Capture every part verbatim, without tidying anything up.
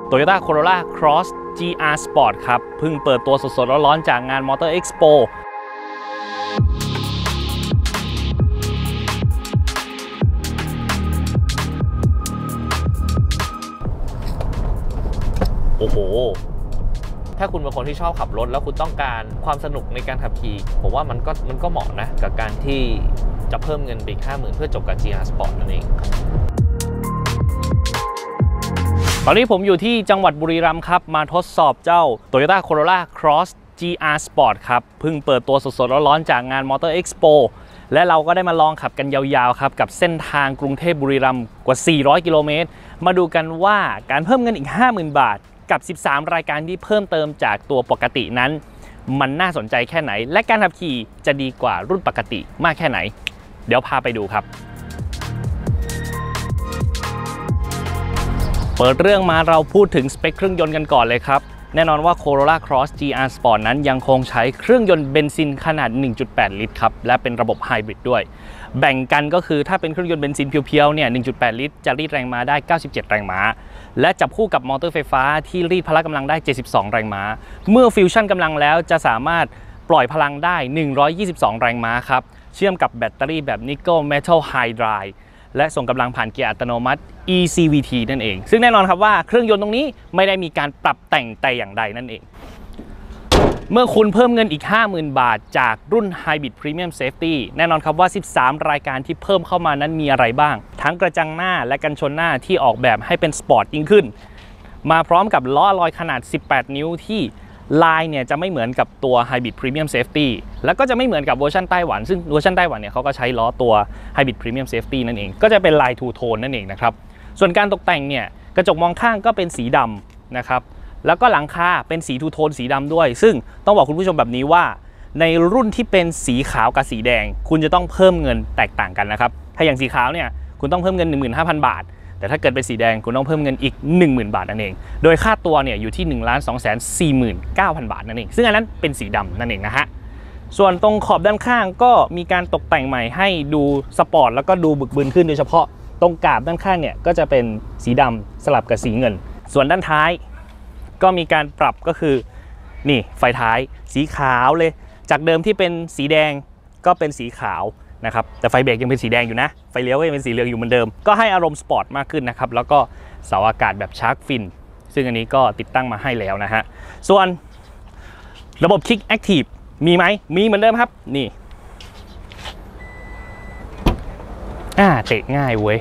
Toyota Corolla Cross จี อาร์ Sport ครับเพิ่งเปิดตัวสดๆร้อนๆจากงาน Motor Expo โอ้โหถ้าคุณเป็นคนที่ชอบขับรถแล้วคุณต้องการความสนุกในการขับขี่ผมว่ามันก็มันก็เหมาะนะกับการที่จะเพิ่มเงินไปอีก ห้าหมื่น เพื่อจบกับ จี อาร์ Sport นั่นเองตอนนี้ผมอยู่ที่จังหวัดบุรีรัมย์ครับมาทดสอบเจ้า Toyota Corolla Cross จี อาร์ Sport ครับเพิ่งเปิดตัวสดๆร้อนๆจากงาน Motor Expo และเราก็ได้มาลองขับกันยาวๆครับกับเส้นทางกรุงเทพบุรีรัมย์กว่าสี่ร้อยกิโลเมตรมาดูกันว่าการเพิ่มเงินอีก ห้าหมื่น บาทกับสิบสามรายการที่เพิ่มเติมจากตัวปกตินั้นมันน่าสนใจแค่ไหนและการขับขี่จะดีกว่ารุ่นปกติมากแค่ไหนเดี๋ยวพาไปดูครับเปิดเรื่องมาเราพูดถึงสเปคเครื่องยนต์กันก่อนเลยครับแน่นอนว่า Corolla Cross จี อาร์ Sport นั้นยังคงใช้เครื่องยนต์เบนซินขนาด หนึ่งจุดแปด ลิตรครับและเป็นระบบไฮบริดด้วยแบ่งกันก็คือถ้าเป็นเครื่องยนต์เบนซินเพียวๆเนี่ย หนึ่งจุดแปด ลิตรจะรีดแรงม้าได้เก้าสิบเจ็ดแรงม้าและจับคู่กับมอเตอร์ไฟฟ้าที่รีดพละกำลังได้เจ็ดสิบสองแรงม้าเมื่อฟิวชั่นกำลังแล้วจะสามารถปล่อยพลังได้หนึ่งร้อยยี่สิบสองแรงม้าครับเชื่อมกับแบตเตอรี่แบบนิกเกิลเมทัลไฮไดรด์และส่งกำลังผ่านเกียร์อัตโนมัติ อี ซี วี ที นั่นเองซึ่งแน่นอนครับว่าเครื่องยนต์ตรงนี้ไม่ได้มีการปรับแต่งแต่อย่างใดนั่นเองเมื่อคุณเพิ่มเงินอีก ห้าหมื่น บาทจากรุ่น Hybrid Premium Safety แน่นอนครับว่าสิบสามรายการที่เพิ่มเข้ามานั้นมีอะไรบ้างทั้งกระจังหน้าและกันชนหน้าที่ออกแบบให้เป็นสปอร์ตยิ่งขึ้นมาพร้อมกับล้อลอยขนาดสิบแปดนิ้วที่ลายเนี่ยจะไม่เหมือนกับตัว Hybrid Premium Safety แล้วก็จะไม่เหมือนกับเวอร์ชันไต้หวันซึ่งเวอร์ชันไต้หวันเนี่ยเขาก็ใช้ล้อตัว Hybrid Premium Safety นั่นเองก็จะเป็นลาย Two Tone นั่นเองนะครับส่วนการตกแต่งเนี่ยกระจกมองข้างก็เป็นสีดำนะครับแล้วก็หลังคาเป็นสีทูโทนสีดำด้วยซึ่งต้องบอกคุณผู้ชมแบบนี้ว่าในรุ่นที่เป็นสีขาวกับสีแดงคุณจะต้องเพิ่มเงินแตกต่างกันนะครับถ้าอย่างสีขาวเนี่ยคุณต้องเพิ่มเงิน หนึ่งหมื่นห้าพัน บาทแต่ถ้าเกิดเป็นสีแดงคุณต้องเพิ่มเงินอีก หนึ่งหมื่น บาทนั่นเองโดยค่าตัวเนี่ยอยู่ที่ หนึ่งล้านสองแสนสี่หมื่นเก้าพัน บาทนั่นเองซึ่งอันนั้นเป็นสีดำนั่นเองนะฮะส่วนตรงขอบด้านข้างก็มีการตกแต่งใหม่ให้ดูสปอร์ตแล้วก็ดูบึกบึนขึ้นโดยเฉพาะตรงกาบด้านข้างเนี่ยก็จะเป็นสีดำสลับกับสีเงินส่วนด้านท้ายก็มีการปรับก็คือนี่ไฟท้ายสีขาวเลยจากเดิมที่เป็นสีแดงก็เป็นสีขาวนะครับแต่ไฟเบรกยังเป็นสีแดงอยู่นะไฟเลี้ยวก็ยังเป็นสีเหลืองอยู่เหมือนเดิมก็ให้อารมณ์สปอร์ตมากขึ้นนะครับแล้วก็เสาอากาศแบบชาร์กฟินซึ่งอันนี้ก็ติดตั้งมาให้แล้วนะฮะส่วนระบบ Kick Active มีไหมมีเหมือนเดิมครับนี่อ่าเตะง่ายเว้ย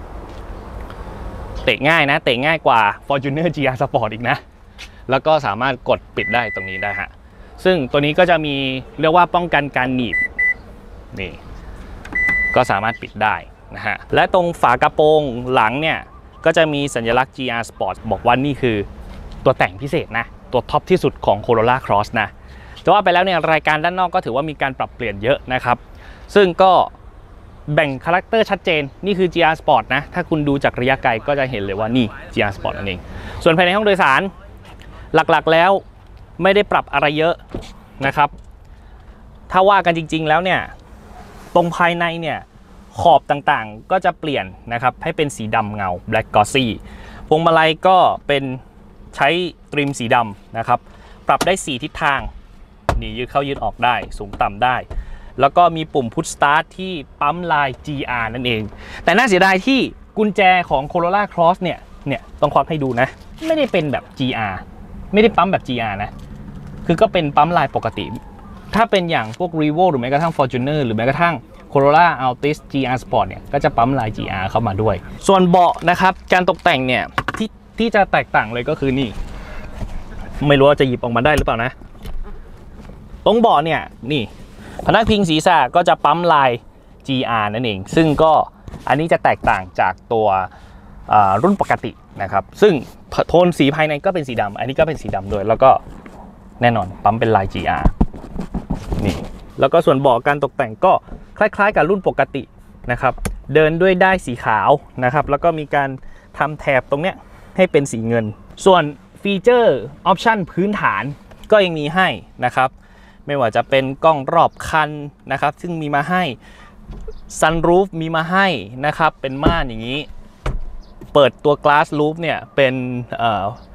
เตะง่ายนะเตะง่ายกว่า Fortuner จี อาร์ Sport อีกนะแล้วก็สามารถกดปิดได้ตรงนี้ได้ฮะซึ่งตัวนี้ก็จะมีเรียกว่าป้องกันการหนีบนี่ก็สามารถปิดได้นะฮะและตรงฝากระโปรงหลังเนี่ยก็จะมีสัญลักษณ์ จี อาร์ Sport บอกว่านี่คือตัวแต่งพิเศษนะตัวท็อปที่สุดของ Corolla Cross นะแต่ว่าไปแล้วเนี่ยรายการด้านนอกก็ถือว่ามีการปรับเปลี่ยนเยอะนะครับซึ่งก็แบ่งคาแรคเตอร์ชัดเจนนี่คือ จี อาร์ Sport นะถ้าคุณดูจากระยะไกลก็จะเห็นเลยว่านี่ จี อาร์ Sport นั่นเองส่วนภายในห้องโดยสารหลักๆแล้วไม่ได้ปรับอะไรเยอะนะครับถ้าว่ากันจริงๆแล้วเนี่ยตรงภายในเนี่ยขอบต่างๆก็จะเปลี่ยนนะครับให้เป็นสีดำเงา Black Glossy พวงมาลัยก็เป็นใช้ตริมสีดำนะครับปรับได้สี่ทิศทางนี่ยืดเข้ายืดออกได้สูงต่ำได้แล้วก็มีปุ่ม Push Start ที่ปั๊มลาย จี อาร์ นั่นเองแต่น่าเสียดายที่กุญแจของ Corolla Cross เนี่ยเนี่ยต้องควักให้ดูนะไม่ได้เป็นแบบ จี อาร์ ไม่ได้ปั๊มแบบ จี อาร์ นะคือก็เป็นปั๊มลายปกติถ้าเป็นอย่างพวก Revo หรือแม้กระทั่ง Fortuner หรือแม้กระทั่ง Corolla Altis จี อาร์ Sport เนี่ยก็จะปั๊มลาย จี อาร์ เข้ามาด้วยส่วนเบาะนะครับการตกแต่งเนี่ยที่ที่จะแตกต่างเลยก็คือนี่ไม่รู้ว่าจะหยิบออกมาได้หรือเปล่านะตรงเบาะเนี่ยนี่พนักพิงศีรษะก็จะปั๊มลาย จี อาร์ นั่นเองซึ่งก็อันนี้จะแตกต่างจากตัวรุ่นปกตินะครับซึ่งโทนสีภายในก็เป็นสีดำอันนี้ก็เป็นสีดำด้วยแล้วก็แน่นอนปั๊มเป็นลาย จี อาร์ นี่แล้วก็ส่วนเบาะการตกแต่งก็คล้ายๆกับรุ่นปกตินะครับเดินด้วยด้ายสีขาวนะครับแล้วก็มีการทำแถบตรงเนี้ยให้เป็นสีเงินส่วนฟีเจอร์ออปชั่นพื้นฐานก็ยังมีให้นะครับไม่ว่าจะเป็นกล้องรอบคันนะครับซึ่งมีมาให้ซันรูฟมีมาให้นะครับเป็นม่านอย่างนี้เปิดตัว glass roof เนี่ยเป็น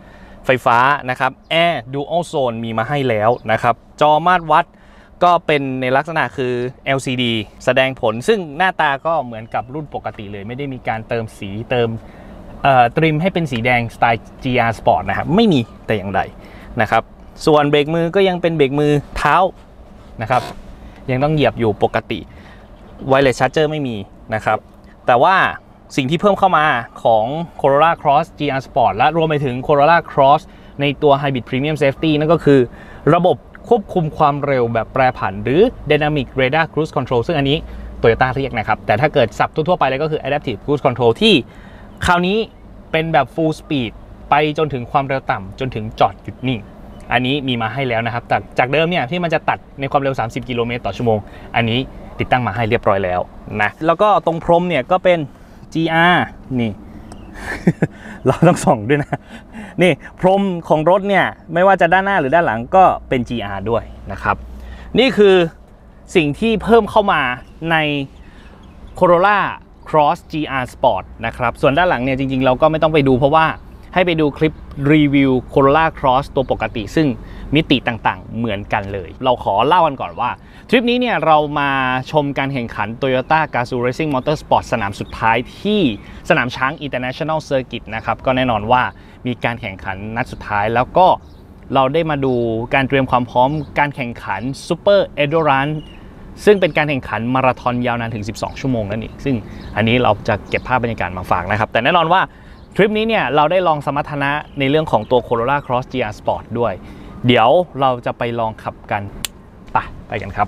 ไฟฟ้านะครับ Air Dual Zone มีมาให้แล้วนะครับจอมาตรวัดก็เป็นในลักษณะคือ แอล ซี ดี แสดงผลซึ่งหน้าตาก็เหมือนกับรุ่นปกติเลยไม่ได้มีการเติมสีเติมตริมให้เป็นสีแดงสไตล์ จี อาร์ Sport นะครับไม่มีแต่อย่างใดนะครับส่วนเบรกมือก็ยังเป็นเบรกมือเท้านะครับยังต้องเหยียบอยู่ปกติ Wireless Charger ไม่มีนะครับแต่ว่าสิ่งที่เพิ่มเข้ามาของ Corolla Cross จี อาร์ Sport และรวมไปถึง Corolla Cross ในตัว Hybrid Premium Safety นั่นก็คือระบบควบคุมความเร็วแบบแปรผันหรือ Dynamic Radar Cruise Control ซึ่งอันนี้ Toyota เรียกนะครับแต่ถ้าเกิดศัพท์ทั่วๆไปเลยก็คือ Adaptive Cruise Control ที่คราวนี้เป็นแบบ Full Speed ไปจนถึงความเร็วต่ำจนถึงจอดหยุดนิ่งอันนี้มีมาให้แล้วนะครับจากจากเดิมเนี่ยที่มันจะตัดในความเร็วสามสิบกิโลเมตรต่อชั่วโมงอันนี้ติดตั้งมาให้เรียบร้อยแล้วนะแล้วก็ตรงพรมเนี่ยก็เป็น จี อาร์ นี่ เราต้องส่องด้วยนะนี่พรมของรถเนี่ยไม่ว่าจะด้านหน้าหรือด้านหลังก็เป็น จี อาร์ ด้วยนะครับนี่คือสิ่งที่เพิ่มเข้ามาใน Corolla Cross จี อาร์ Sport นะครับส่วนด้านหลังเนี่ยจริงๆเราก็ไม่ต้องไปดูเพราะว่าให้ไปดูคลิปรีวิว Corolla Cross ตัวปกติซึ่งมิติต่างๆเหมือนกันเลยเราขอเล่ากันก่อนว่าทริปนี้เนี่ยเรามาชมการแข่งขัน Toyota Gazoo Racing Motorsport สนามสุดท้ายที่สนามช้าง International Circuit นะครับก็แน่นอนว่ามีการแข่งขันนัดสุดท้ายแล้วก็เราได้มาดูการเตรียมความพร้อมการแข่งขัน Super Endurance ซึ่งเป็นการแข่งขันมาราธอนยาวนานถึงสิบสองชั่วโมงนั่นเองซึ่งอันนี้เราจะเก็บภาพบรรยากาศมาฝากนะครับแต่แน่นอนว่าทริปนี้เนี่ยเราได้ลองสมรรถนะในเรื่องของตัว Corolla Cross จี อาร์ Sport ด้วยเดี๋ยวเราจะไปลองขับกันไปไปกันครับ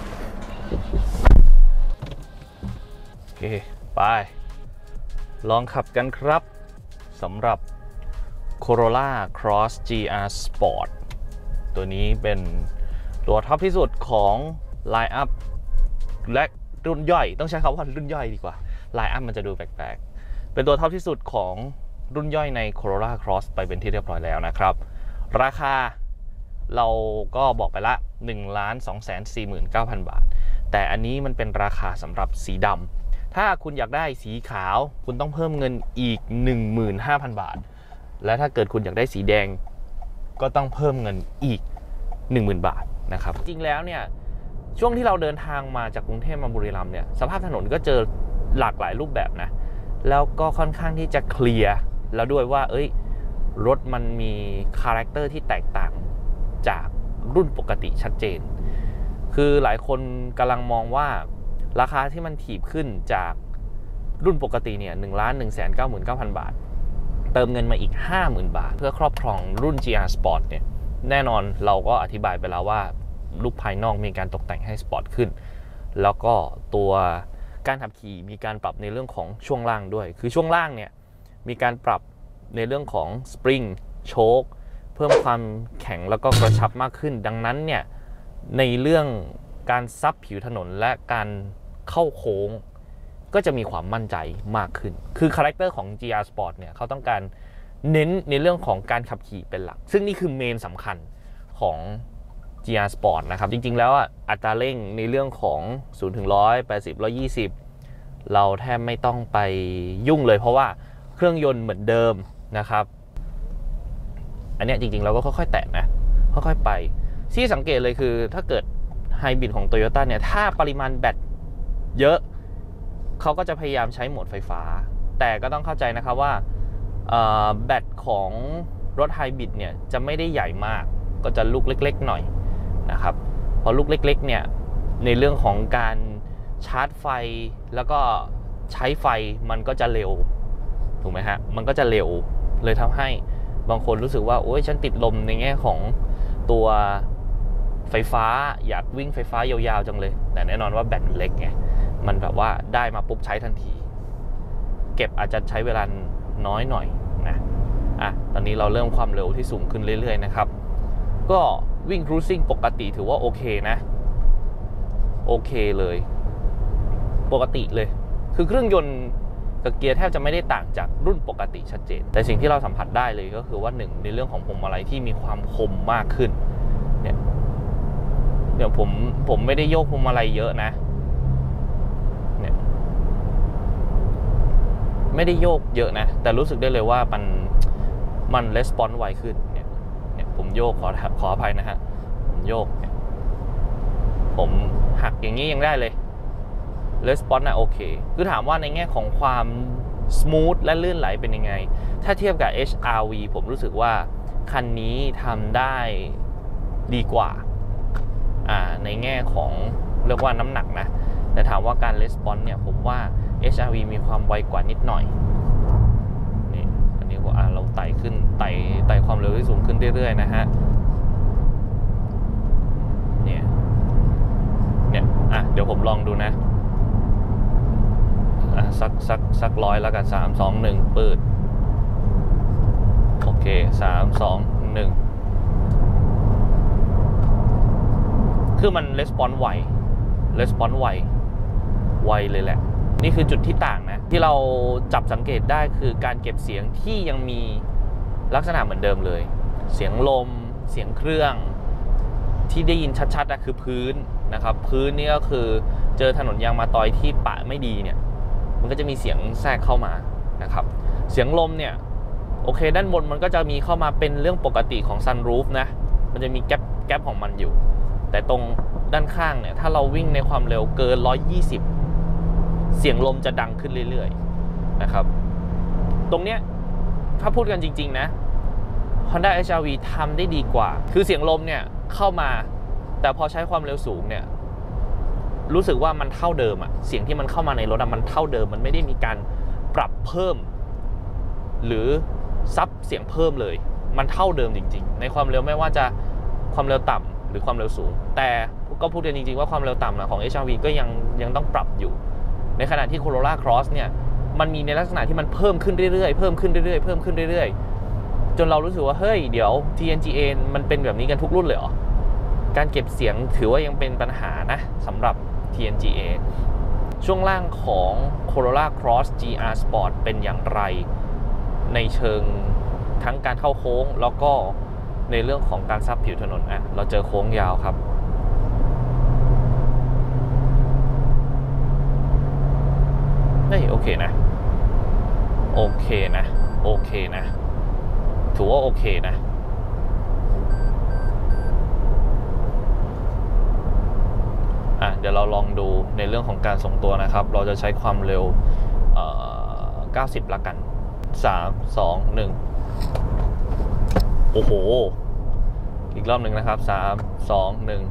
โอเคไปลองขับกันครับสำหรับ Corolla Cross จี อาร์ Sport ตัวนี้เป็นตัวท็อปที่สุดของ Line Up และรุ่นย่อยต้องใช้คำว่ารุ่นย่อยดีกว่า Line Up มันจะดูแปลกๆเป็นตัวท็อปที่สุดของรุ่นย่อยใน Corolla Cross ไปเป็นที่เรียบร้อยแล้วนะครับราคาเราก็บอกไปละ หนึ่งล้านสองแสนสี่หมื่นเก้าพัน บาทแต่อันนี้มันเป็นราคาสำหรับสีดำถ้าคุณอยากได้สีขาวคุณต้องเพิ่มเงินอีก หนึ่งหมื่นห้าพัน บาทและถ้าเกิดคุณอยากได้สีแดงก็ต้องเพิ่มเงินอีก หนึ่งหมื่น บาทนะครับจริงแล้วเนี่ยช่วงที่เราเดินทางมาจากกรุงเทพมาบุรีรัมย์เนี่ยสภาพถนนก็เจอหลากหลายรูปแบบนะแล้วก็ค่อนข้างที่จะเคลียร์แล้วด้วยว่าเอ้ยรถมันมีคาแรคเตอร์ที่แตกต่างจากรุ่นปกติชัดเจนคือหลายคนกำลังมองว่าราคาที่มันถีบขึ้นจากรุ่นปกติเนี่ย หนึ่งล้านหนึ่งแสนเก้าหมื่นเก้าพัน บาทเติมเงินมาอีก ห้าหมื่น บาทเพื่อครอบครองรุ่น จี อาร์ Sport เนี่ยแน่นอนเราก็อธิบายไปแล้วว่ารูปภายนอกมีการตกแต่งให้สปอร์ตขึ้นแล้วก็ตัวการขับขี่มีการปรับในเรื่องของช่วงล่างด้วยคือช่วงล่างเนี่ยมีการปรับในเรื่องของสปริงโชคเพิ่มความแข็งแล้วก็กระชับมากขึ้นดังนั้นเนี่ยในเรื่องการซับผิวถนนและการเข้าโค้งก็จะมีความมั่นใจมากขึ้นคือคาแรคเตอร์ของ จี อาร์ Sport เนี่ยเขาต้องการเน้นในเรื่องของการขับขี่เป็นหลักซึ่งนี่คือเมนสำคัญของ จี อาร์ Sport นะครับจริงๆแล้วอัตราเร่งในเรื่องของศูนย์ถึงหนึ่งร้อย แปดสิบ หนึ่งร้อยยี่สิบเราแทบไม่ต้องไปยุ่งเลยเพราะว่าเครื่องยนต์เหมือนเดิมนะครับอันนี้จริงๆเราก็ค่อยๆแตะนะค่อยๆไปที่สังเกตเลยคือถ้าเกิดไฮบริดของ Toyota เนี่ยถ้าปริมาณแบตเยอะเขาก็จะพยายามใช้โหมดไฟฟ้าแต่ก็ต้องเข้าใจนะครับว่าแบตของรถไฮบริดเนี่ยจะไม่ได้ใหญ่มากก็จะลูกเล็กๆหน่อยนะครับพอลูกเล็กๆเนี่ยในเรื่องของการชาร์จไฟแล้วก็ใช้ไฟมันก็จะเร็วถูกไหมฮะมันก็จะเร็วเลยทำให้บางคนรู้สึกว่าโอ๊ยฉันติดลมในแง่ของตัวไฟฟ้าอยากวิ่งไฟฟ้ายาวๆจังเลยแต่แน่นอนว่าแบตมันเล็กไงมันแบบว่าได้มาปุ๊บใช้ทันทีเก็บอาจจะใช้เวลาน้อยหน่อยนะอ่ะตอนนี้เราเริ่มความเร็วที่สูงขึ้นเรื่อยๆนะครับก็วิ่ง cruising ปกติถือว่าโอเคนะโอเคเลยปกติเลยคือเครื่องยนต์กับเกียร์แทบจะไม่ได้ต่างจากรุ่นปกติชัดเจนแต่สิ่งที่เราสัมผัสได้เลยก็คือว่าหนึ่งในเรื่องของพวงมาลัยที่มีความคมมากขึ้นเนี่ยเดี๋ยวผมผมไม่ได้โยกพวงมาลัยเยอะนะเนี่ยไม่ได้โยกเยอะนะแต่รู้สึกได้เลยว่ามันมันレスปอนส์ไวขึ้นเนี่ยเนี่ยผมโยกขอขออภัยนะฮะผมโยกเนี่ยผมหักอย่างนี้ยังได้เลยレスปอนส์นะโอเคคือถามว่าในแง่ของความสมูทและลื่นไหลเป็นยังไงถ้าเทียบกับ เอช อาร์ วี ผมรู้สึกว่าคันนี้ทำได้ดีกว่าในแง่ของเรียกว่าน้ำหนักนะแต่ถามว่าการレスปอนส์เนี่ยผมว่า เอช อาร์ วี มีความไวกว่านิดหน่อยนี่อันนี้ว่าเราไต่ขึ้นไต่ไต่ความเร็วที่สูงขึ้นเรื่อยๆนะฮะเนี่ยเนี่ยอ่ะเดี๋ยวผมลองดูนะอ่ะสักสักสักร้อยแล้วกันสามสองหนึ่งเปิดโอเคสามสองหนึ่งคือมันレスปอนส์ไวレスปอนส์ไวไวเลยแหละนี่คือจุดที่ต่างนะที่เราจับสังเกตได้คือการเก็บเสียงที่ยังมีลักษณะเหมือนเดิมเลยเสียงลมเสียงเครื่องที่ได้ยินชัดๆนะคือพื้นนะครับพื้นนี่ก็คือเจอถนนยางมะตอยที่ปะไม่ดีเนี่ยมันก็จะมีเสียงแทรกเข้ามานะครับเสียงลมเนี่ยโอเคด้านบนมันก็จะมีเข้ามาเป็นเรื่องปกติของซันรูฟนะมันจะมีแก๊ปแก๊ปของมันอยู่แต่ตรงด้านข้างเนี่ยถ้าเราวิ่งในความเร็วเกินหนึ่งร้อยยี่สิบเสียงลมจะดังขึ้นเรื่อยๆนะครับตรงเนี้ยถ้าพูดกันจริงๆนะ Honda เอช อาร์ วี ทำได้ดีกว่าคือเสียงลมเนี่ยเข้ามาแต่พอใช้ความเร็วสูงเนี่ยรู้สึกว่ามันเท่าเดิมอะเสียงที่มันเข้ามาในรถมันเท่าเดิมมันไม่ได้มีการปรับเพิ่มหรือซับเสียงเพิ่มเลยมันเท่าเดิมจริงๆในความเร็วไม่ว่าจะความเร็วต่ำหรือความเร็วสูงแต่ก็พูดกันจริงๆว่าความเร็วต่ำนะของ เอช อาร์ วี ก็ยังยังต้องปรับอยู่ในขณะที่ Corolla Cross เนี่ยมันมีในลักษณะที่มันเพิ่มขึ้นเรื่อยๆเพิ่มขึ้นเรื่อยๆเพิ่มขึ้นเรื่อยๆจนเรารู้สึกว่าเฮ้ยเดี๋ยว ที เอ็น จี เอ มันเป็นแบบนี้กันทุกรุ่นเลยเหรอการเก็บเสียงถือว่ายังเป็นปัญหานะสำหรับ ที เอ็น จี เอ ช่วงล่างของ Corolla Cross จี อาร์ Sport เป็นอย่างไรในเชิงทั้งการเข้าโค้งแล้วก็ในเรื่องของการซับผิวถนนอ่ะเราเจอโค้งยาวครับนี่โอเคนะโอเคนะโอเคนะถือว่าโอเคนะอ่ะเดี๋ยวเราลองดูในเรื่องของการทรงตัวนะครับเราจะใช้ความเร็วเอ่อเก้าสิบละกันสามสองหนึ่งโอ้โหอีกรอบหนึ่งนะครับสามสองหนึ่ง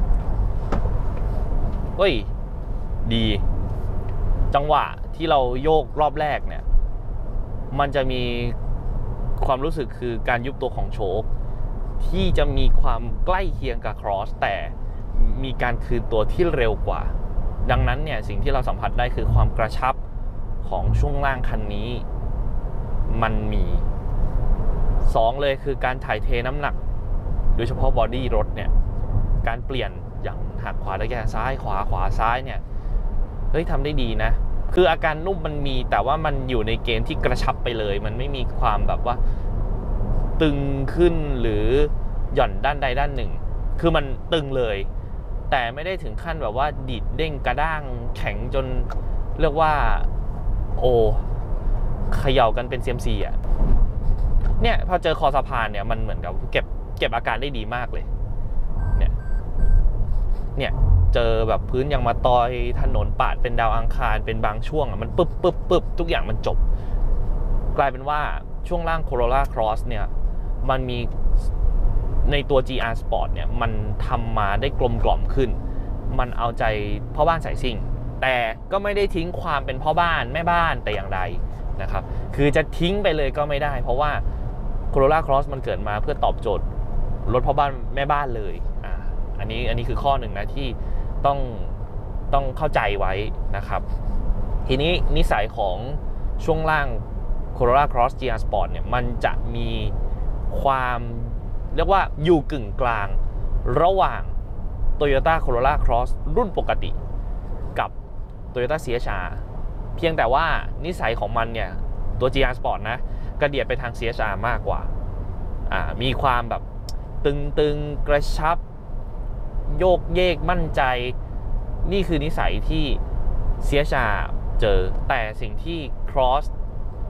เฮ้ยดีจังหวะที่เราโยกรอบแรกเนี่ยมันจะมีความรู้สึกคือการยุบตัวของโชคที่จะมีความใกล้เคียงกับ Cross แต่มีการคืนตัวที่เร็วกว่าดังนั้นเนี่ยสิ่งที่เราสัมผัสได้คือความกระชับของช่วงล่างคันนี้มันมีสองเลยคือการถ่ายเทน้ำหนักโดยเฉพาะบอดี้รถเนี่ยการเปลี่ยนอย่างหักขวาแล้วแกซ้ายขวาขวาซ้ายเนี่ยเฮ้ยทำได้ดีนะคืออาการนุ่มมันมีแต่ว่ามันอยู่ในเกณฑ์ที่กระชับไปเลยมันไม่มีความแบบว่าตึงขึ้นหรือหย่อนด้านใดด้านหนึ่งคือมันตึงเลยแต่ไม่ได้ถึงขั้นแบบว่าดีดเด้งกระด้างแข็งจนเรียกว่าโอ้เขย่ากันเป็น ซี เอ็ม ซี อ่ะเนี่ยพอเจอคอสะพานเนี่ยมันเหมือนกับเก็บเก็บอาการได้ดีมากเลยเนี่ยเนี่ยเจอแบบพื้นยังมาตอยถนนปาดเป็นดาวอังคารเป็นบางช่วงอ่ะมันปึ๊บปึ๊บปึ๊บทุกอย่างมันจบกลายเป็นว่าช่วงล่าง Corolla Cross เนี่ยมันมีในตัว จี อาร์ Sport เนี่ยมันทำมาได้กลมกล่อมขึ้นมันเอาใจพ่อบ้านสายซิ่งแต่ก็ไม่ได้ทิ้งความเป็นพ่อบ้านแม่บ้านแต่อย่างใดนะครับคือจะทิ้งไปเลยก็ไม่ได้เพราะว่า Corolla Cross มันเกิดมาเพื่อตอบโจทย์รถพ่อบ้านแม่บ้านเลยอ่าอันนี้อันนี้คือข้อหนึ่งนะที่ต้องต้องเข้าใจไว้นะครับทีนี้นิสัยของช่วงล่าง Corolla Cross จี อาร์ Sport เนี่ยมันจะมีความเรียกว่าอยู่กึ่งกลางระหว่าง Toyota Corolla Cross รุ่นปกติกับ Toyota ซี เอช อาร์ เพียงแต่ว่านิสัยของมันเนี่ยตัว จี อาร์ Sport นะกระเดียดไปทาง ซี เอช อาร์ มากกว่าอ่ามีความแบบตึงๆกระชับโยกเยกมั่นใจนี่คือนิสัยที่ ซี เอช อาร์ เจอแต่สิ่งที่ Cross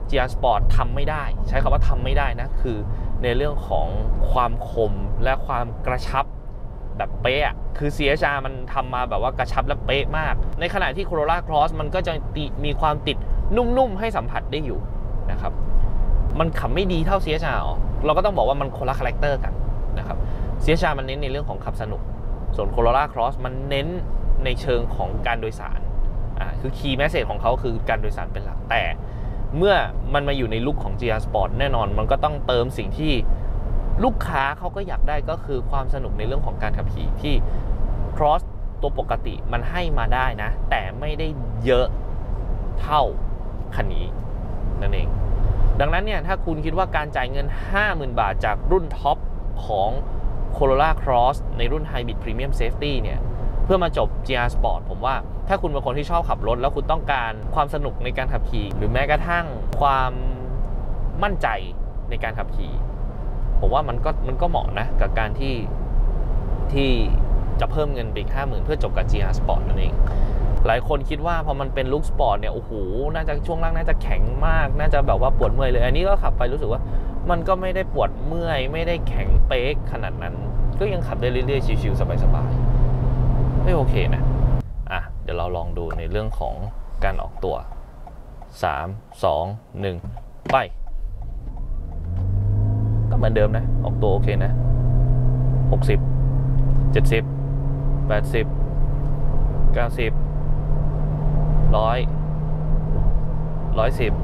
จี อาร์ Sport ทำไม่ได้ใช้คำว่าทำไม่ได้นะคือในเรื่องของความคมและความกระชับแบบเป๊ะคือ ซี เอช อาร์ มันทำมาแบบว่ากระชับและเป๊ะมากในขณะที่ Corolla Cross มันก็จะมีความติดนุ่มๆให้สัมผัสได้อยู่นะครับมันขับไม่ดีเท่า ซี เอช อาร์ เราก็ต้องบอกว่ามันคนละคาแรคเตอร์กันนะครับ ซี เอช อาร์ มันเน้นในเรื่องของขับสนุกส่วน Corolla Cross มันเน้นในเชิงของการโดยสารอ่าคือ Key Message ของเขาคือการโดยสารเป็นหลักแต่เมื่อมันมาอยู่ในลุคของ จี อาร์ Sport แน่นอนมันก็ต้องเติมสิ่งที่ลูกค้าเขาก็อยากได้ก็คือความสนุกในเรื่องของการขับขี่ที่ Cross ตัวปกติมันให้มาได้นะแต่ไม่ได้เยอะเท่าคันนี้นั่นเองดังนั้นเนี่ยถ้าคุณคิดว่าการจ่ายเงิน ห้าหมื่น บาทจากรุ่นท็อปของ Corolla Cross ในรุ่น Hybrid Premium Safety เนี่ยเพื่อมาจบ จี อาร์ Sport ผมว่าถ้าคุณเป็นคนที่ชอบขับรถแล้วคุณต้องการความสนุกในการขับขี่หรือแม้กระทั่งความมั่นใจในการขับขี่ผมว่ามันก็มันก็เหมาะนะกับการที่ที่จะเพิ่มเงินไปอีก ห้าหมื่น เพื่อจบกับ จี อาร์ Sport นั่นเองหลายคนคิดว่าพอมันเป็นลุคสปอร์ตเนี่ยโอ้โหน่าจะช่วงล่างน่าจะแข็งมากน่าจะแบบว่าปวดเมื่อยเลยอันนี้ก็ขับไปรู้สึกว่ามันก็ไม่ได้ปวดเมื่อยไม่ได้แข็งเป๊กขนาดนั้นก็ยังขับได้เรื่อยๆชิวๆสบายๆไม่โอเคนะอ่ะเดี๋ยวเราลองดูในเรื่องของการออกตัวสาม สอง หนึ่งไปก็เหมือนเดิมนะออกตัวโอเคนะหกสิบ เจ็ดสิบ แปดสิบ เก้าสิบร้อยร้อยสิบ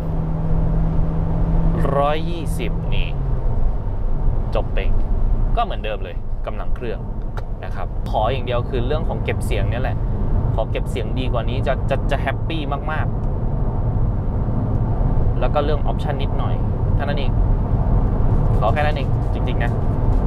ร้อยยี่สิบนี่จบเป่งก็เหมือนเดิมเลยกำลังเครื่องนะครับขออย่างเดียวคือเรื่องของเก็บเสียงนี่แหละขอเก็บเสียงดีกว่านี้จะจะจะแฮปปี้มากๆแล้วก็เรื่องออปชันนิดหน่อยเท่านั้นเองขอแค่นั้นเองจริงๆนะ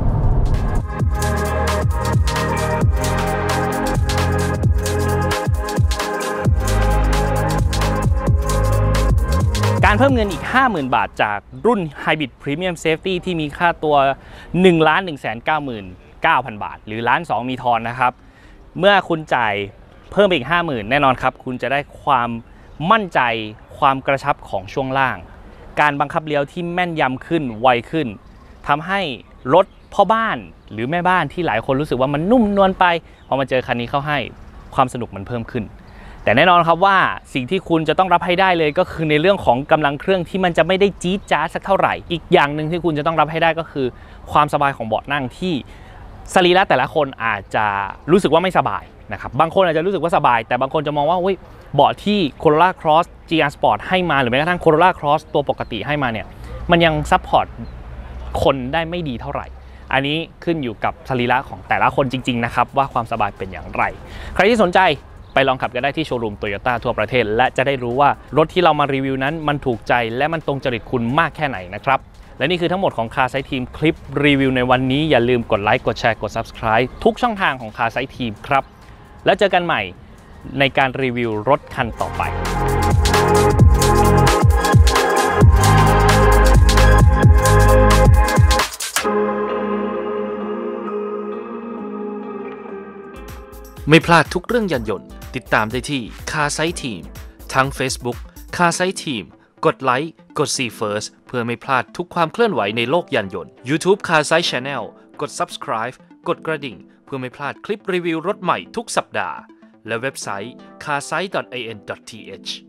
การเพิ่มเงินอีก ห้าหมื่น บาทจากรุ่น Hybrid Premium Safety ที่มีค่าตัว หนึ่งล้านหนึ่งแสนเก้าหมื่นเก้าพัน บาทหรือล้านสองมีทอนนะครับเมื่อคุณจ่ายเพิ่มอีก ห้าหมื่น แน่นอนครับคุณจะได้ความมั่นใจความกระชับของช่วงล่างการบังคับเลี้ยวที่แม่นยำขึ้นไวขึ้นทำให้รถพ่อบ้านหรือแม่บ้านที่หลายคนรู้สึกว่ามันนุ่มนวลไปพอมาเจอคันนี้เข้าให้ความสนุกมันเพิ่มขึ้นแต่แน่นอนครับว่าสิ่งที่คุณจะต้องรับให้ได้เลยก็คือในเรื่องของกำลังเครื่องที่มันจะไม่ได้จี๊ดจ๊าดสักเท่าไหร่อีกอย่างหนึ่งที่คุณจะต้องรับให้ได้ก็คือความสบายของเบาะนั่งที่สรีระแต่ละคนอาจจะรู้สึกว่าไม่สบายนะครับบางคนอาจจะรู้สึกว่าสบายแต่บางคนจะมองว่าเฮ้ยเบาะที่ Corolla Cross จี อาร์ Sport ให้มาหรือแม้กระทั่ง Corolla Cross ตัวปกติให้มาเนี่ยมันยังซัพพอร์ตคนได้ไม่ดีเท่าไหร่อันนี้ขึ้นอยู่กับสรีระของแต่ละคนจริงๆนะครับว่าความสบายเป็นอย่างไรใครที่สนใจไปลองขับกันได้ที่โชว์รูม Toyota ทั่วประเทศและจะได้รู้ว่ารถที่เรามารีวิวนั้นมันถูกใจและมันตรงจริตคุณมากแค่ไหนนะครับและนี่คือทั้งหมดของ Car Sight Team คลิปรีวิวในวันนี้อย่าลืมกดไลค์กดแชร์กด Subscribe ทุกช่องทางของ Car Sight Team ครับแล้วเจอกันใหม่ในการรีวิวรถคันต่อไปไม่พลาดทุกเรื่องยานยนต์ติดตามได้ที่ Car Sight Team ทั้ง Facebook Car Sight Team กดไลค์กด See First เพื่อไม่พลาดทุกความเคลื่อนไหวในโลกยานยนต์ YouTube Car Sight Channel กด Subscribe กดกระดิ่งเพื่อไม่พลาดคลิปรีวิวรถใหม่ทุกสัปดาห์และเว็บไซต์ คาร์ไซต์ ดอท ไอ เอ็น ดอท ที เอช